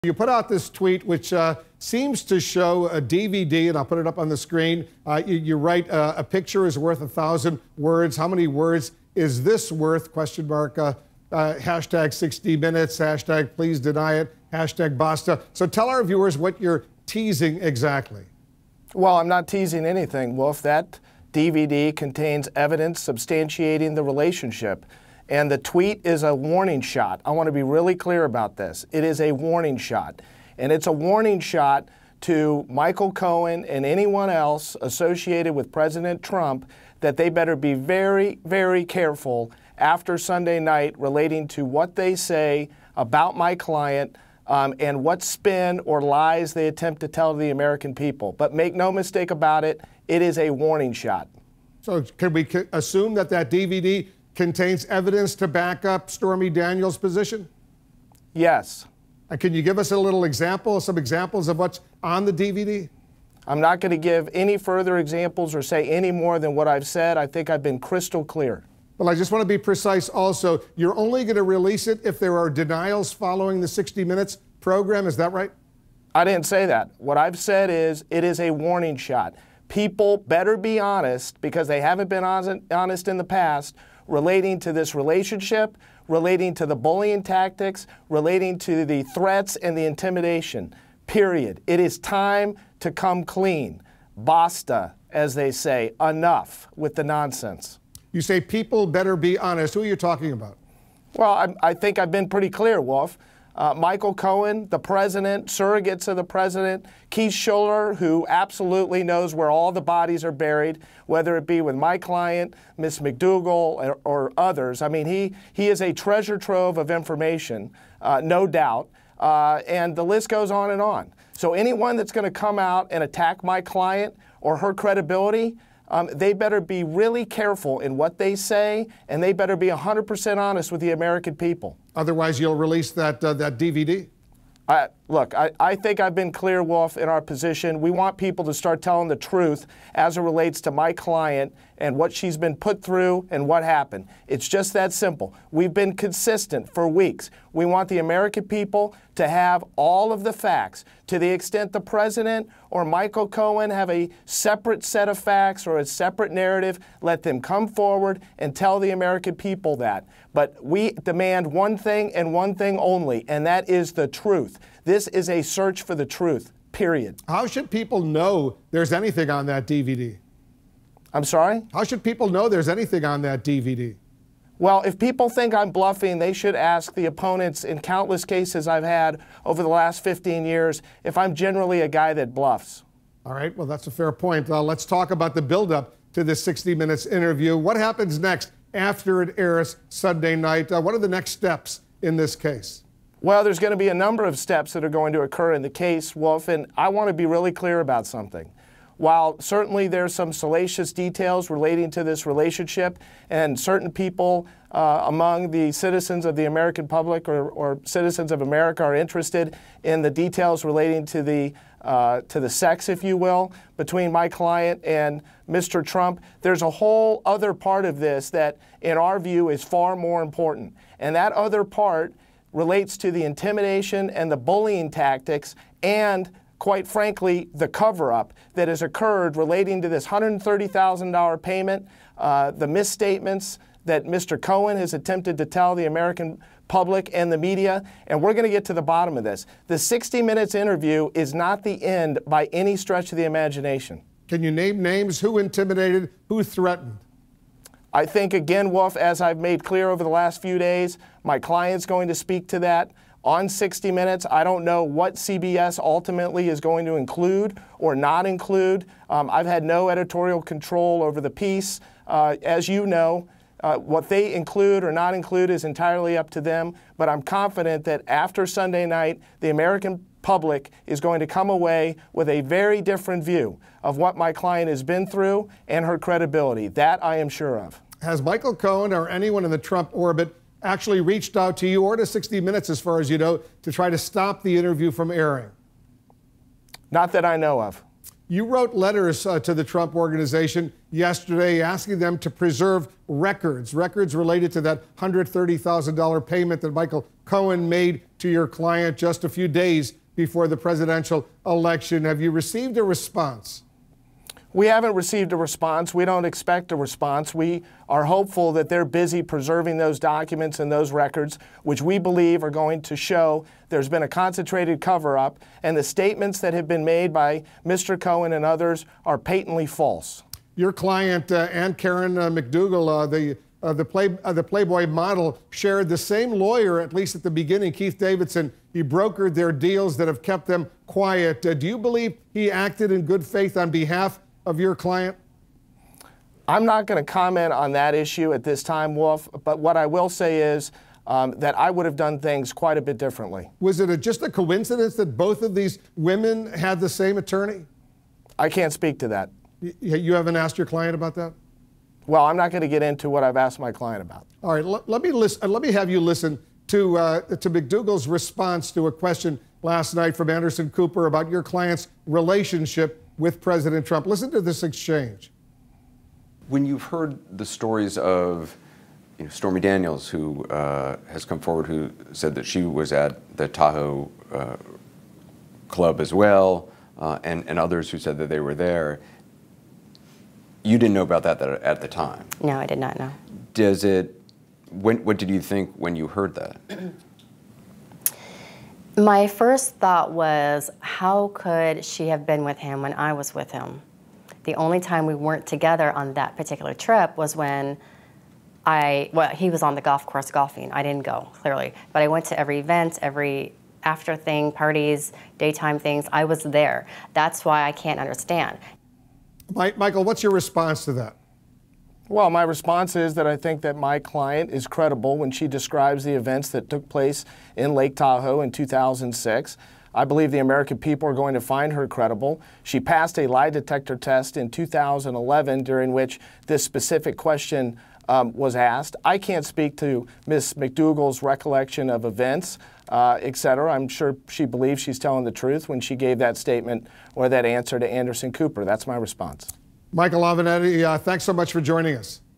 You put out this tweet which seems to show a DVD, and I'll put it up on the screen. You write, a picture is worth 1,000 words. How many words is this worth? Question mark. Hashtag 60 minutes, hashtag please deny it, hashtag Basta. So tell our viewers what you're teasing exactly. Well, I'm not teasing anything, Wolf. That DVD contains evidence substantiating the relationship. And the tweet is a warning shot. I want to be really clear about this. It is a warning shot. And it's a warning shot to Michael Cohen and anyone else associated with President Trump that they better be very, very careful after Sunday night relating to what they say about my client and what spin or lies they attempt to tell the American people. But make no mistake about it, it is a warning shot. So can we assume that that DVD contains evidence to back up Stormy Daniels' position? Yes. And can you give us a little example, some examples of what's on the DVD? I'm not going to give any further examples or say any more than what I've said. I think I've been crystal clear. Well, I just want to be precise also. You're only going to release it if there are denials following the 60 Minutes program. Is that right? I didn't say that. What I've said is it is a warning shot. People better be honest, because they haven't been honest in the past, relating to this relationship, relating to the bullying tactics, relating to the threats and the intimidation, period. It is time to come clean. Basta, as they say, enough with the nonsense. You say people better be honest. Who are you talking about? Well, I think I've been pretty clear, Wolf. Michael Cohen, the president, surrogates of the president, Keith Schiller, who absolutely knows where all the bodies are buried, whether it be with my client, Ms. McDougal, or others. I mean, he is a treasure trove of information, no doubt, and the list goes on and on. So anyone that's going to come out and attack my client or her credibility, they better be really careful in what they say, and they better be 100% honest with the American people. Otherwise, you'll release that DVD? Look, I think I've been clear, Wolf, in our position. We want people to start telling the truth as it relates to my client and what she's been put through and what happened. It's just that simple. We've been consistent for weeks. We want the American people to have all of the facts. To the extent the president or Michael Cohen have a separate set of facts or a separate narrative, let them come forward and tell the American people that. But we demand one thing and one thing only, and that is the truth. This is a search for the truth, period. How should people know there's anything on that DVD? I'm sorry? How should people know there's anything on that DVD? Well, if people think I'm bluffing, they should ask the opponents in countless cases I've had over the last 15 years if I'm generally a guy that bluffs. All right, well, that's a fair point. Let's talk about the buildup to this 60 Minutes interview. What happens next after it airs Sunday night? What are the next steps in this case? Well, there's going to be a number of steps that are going to occur in the case, Wolf, and I want to be really clear about something. While certainly there's some salacious details relating to this relationship, and certain people among the citizens of the American public or citizens of America are interested in the details relating to the sex, if you will, between my client and Mr. Trump, there's a whole other part of this that, in our view, is far more important. And that other part relates to the intimidation and the bullying tactics and, quite frankly, the cover-up that has occurred relating to this $130,000 payment, the misstatements that Mr. Cohen has attempted to tell the American public and the media, and we're going to get to the bottom of this. The 60 Minutes interview is not the end by any stretch of the imagination. Can you name names? Who intimidated? Who threatened? I think, again, Wolf, as I've made clear over the last few days, my client's going to speak to that on 60 Minutes. I don't know what CBS ultimately is going to include or not include. I've had no editorial control over the piece. As you know, what they include or not include is entirely up to them, but I'm confident that after Sunday night, the American public is going to come away with a very different view of what my client has been through and her credibility. That I am sure of. Has Michael Cohen or anyone in the Trump orbit actually reached out to you or to 60 Minutes, as far as you know, to try to stop the interview from airing? Not that I know of. You wrote letters to the Trump Organization yesterday asking them to preserve records related to that $130,000 payment that Michael Cohen made to your client just a few days before the presidential election. Have you received a response? We haven't received a response. We don't expect a response. We are hopeful that they're busy preserving those documents and those records, which we believe are going to show there's been a concentrated cover-up, and the statements that have been made by Mr. Cohen and others are patently false. Your client, Ann Karen McDougal, the Playboy model, shared the same lawyer, at least at the beginning, Keith Davidson. He brokered their deals that have kept them quiet. Do you believe he acted in good faith on behalf of your client? I'm not going to comment on that issue at this time, Wolf, but what I will say is that I would have done things quite a bit differently. Was it just a coincidence that both of these women had the same attorney? I can't speak to that. You haven't asked your client about that? Well, I'm not going to get into what I've asked my client about. All right, let me have you listen to McDougal's response to a question last night from Anderson Cooper about your client's relationship with President Trump. Listen to this exchange. When you've heard the stories of Stormy Daniels, who has come forward, who said that she was at the Tahoe club as well, and others who said that they were there, you didn't know about that at the time? No, I did not know. What did you think when you heard that? My first thought was, how could she have been with him when I was with him? The only time we weren't together on that particular trip was when he was on the golf course golfing. I didn't go, clearly. But I went to every event, every after thing, parties, daytime things. I was there. That's why I can't understand. Michael, what's your response to that? Well, my response is that I think that my client is credible when she describes the events that took place in Lake Tahoe in 2006. I believe the American people are going to find her credible. She passed a lie detector test in 2011 during which this specific question was asked. I can't speak to Ms. McDougal's recollection of events, et cetera. I'm sure she believes she's telling the truth when she gave that statement or that answer to Anderson Cooper. That's my response. Michael Avenatti, thanks so much for joining us.